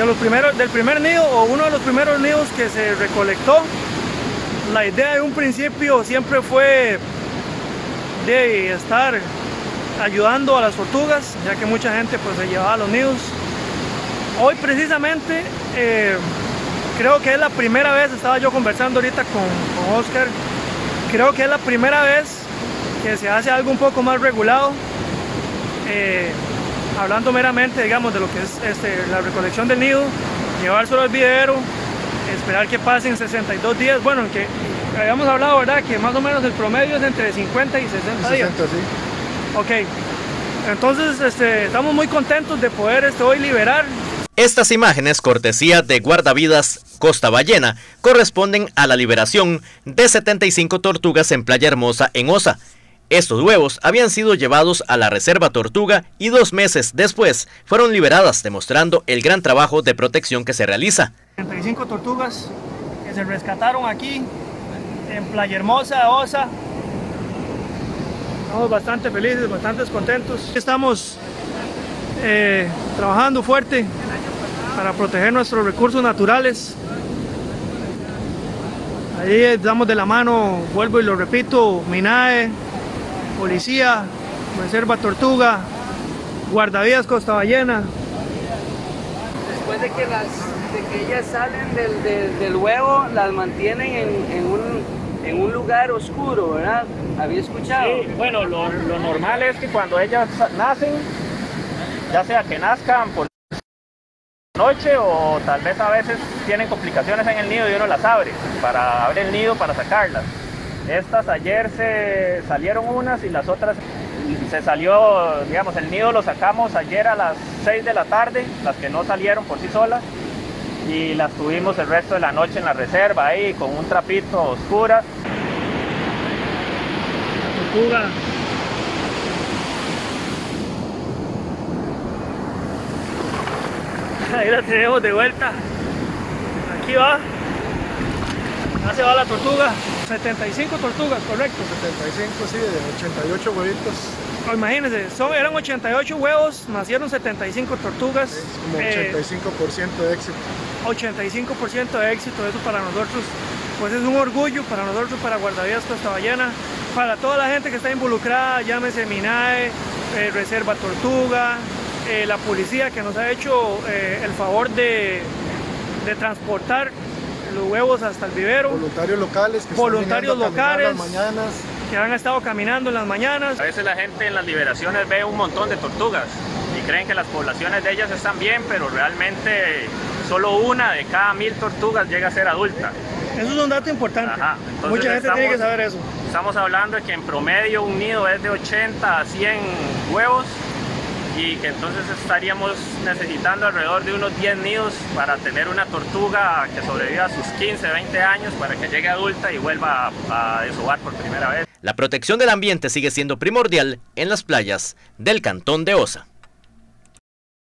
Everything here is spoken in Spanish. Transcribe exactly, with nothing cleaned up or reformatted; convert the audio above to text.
de los primeros, del primer nido o uno de los primeros nidos que se recolectó. La idea de un principio siempre fue de estar ayudando a las tortugas, ya que mucha gente pues se llevaba a los nidos. Hoy precisamente eh, creo que es la primera vez, estaba yo conversando ahorita con, con Oscar, creo que es la primera vez que se hace algo un poco más regulado, eh, hablando meramente, digamos, de lo que es este, la recolección del nido, llevárselo al vivero, esperar que pasen sesenta y dos días, bueno, que habíamos hablado, ¿verdad?, que más o menos el promedio es entre cincuenta y sesenta días. sesenta, sí. Ok, entonces este, estamos muy contentos de poder este, hoy liberar. Estas imágenes, cortesía de Guardavidas Costa Ballena, corresponden a la liberación de setenta y cinco tortugas en Playa Hermosa, en Osa. Estos huevos habían sido llevados a la Reserva Tortuga y dos meses después fueron liberadas, demostrando el gran trabajo de protección que se realiza. setenta y cinco tortugas que se rescataron aquí en Playa Hermosa, Osa. Estamos bastante felices, bastante contentos. Estamos eh, trabajando fuerte para proteger nuestros recursos naturales. Ahí damos de la mano, vuelvo y lo repito, MINAE, Policía, Reserva Tortuga, Guardavidas Costa Ballena. Después de que, las, de que ellas salen del, del, del huevo, las mantienen en, en, un, en un lugar oscuro, ¿verdad? ¿Había escuchado? Sí, bueno, lo, lo normal es que cuando ellas nacen, ya sea que nazcan por noche o tal vez a veces tienen complicaciones en el nido y uno las abre para abrir el nido para sacarlas. Estas ayer se salieron unas y las otras se salió, digamos, el nido lo sacamos ayer a las seis de la tarde, las que no salieron por sí solas, y las tuvimos el resto de la noche en la reserva ahí con un trapito oscura. Tortuga. Ahí la tenemos de vuelta. Aquí va. Ya se va la tortuga. setenta y cinco tortugas, correcto. setenta y cinco, sí, de ochenta y ocho huevitos. Oh, imagínense, son, eran ochenta y ocho huevos, nacieron setenta y cinco tortugas. Es como ochenta y cinco por ciento de éxito. ochenta y cinco por ciento de éxito, eso para nosotros pues es un orgullo, para nosotros, para Guardavidas Costa Ballena, para toda la gente que está involucrada, llámese MINAE, eh, Reserva Tortuga, eh, la policía que nos ha hecho eh, el favor de, de transportar los huevos hasta el vivero. Voluntarios locales que voluntarios están locales las mañanas. Que han estado caminando en las mañanas. A veces la gente en las liberaciones ve un montón de tortugas y creen que las poblaciones de ellas están bien, pero realmente solo una de cada mil tortugas llega a ser adulta. Eso es un dato importante. Ajá, entonces mucha gente estamos, tiene que saber eso. Estamos hablando de que en promedio un nido es de ochenta a cien huevos y que entonces estaríamos necesitando alrededor de unos diez nidos para tener una tortuga que sobreviva a sus quince, veinte años para que llegue adulta y vuelva a, a desovar por primera vez. La protección del ambiente sigue siendo primordial en las playas del cantón de Osa.